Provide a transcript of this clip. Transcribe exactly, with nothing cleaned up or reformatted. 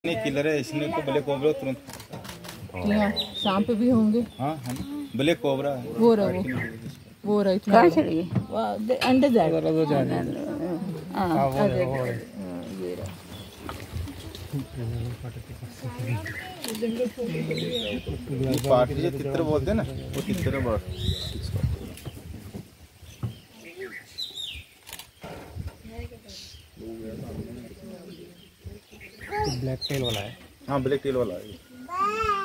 नहीं किलर है इसने तो ब्लैक कोबरा तुरंत यहाँ शाम पे भी होंगे। हाँ हाँ ब्लैक कोबरा है वो रहा वो वो रहा इतना चली अंडे जाएगा हाँ ये रहा पार्टी जो तितर बोलते हैं ना वो तितर है बर्ड। ब्लैक टेल वाला है। हाँ ब्लैक टेल वाला है।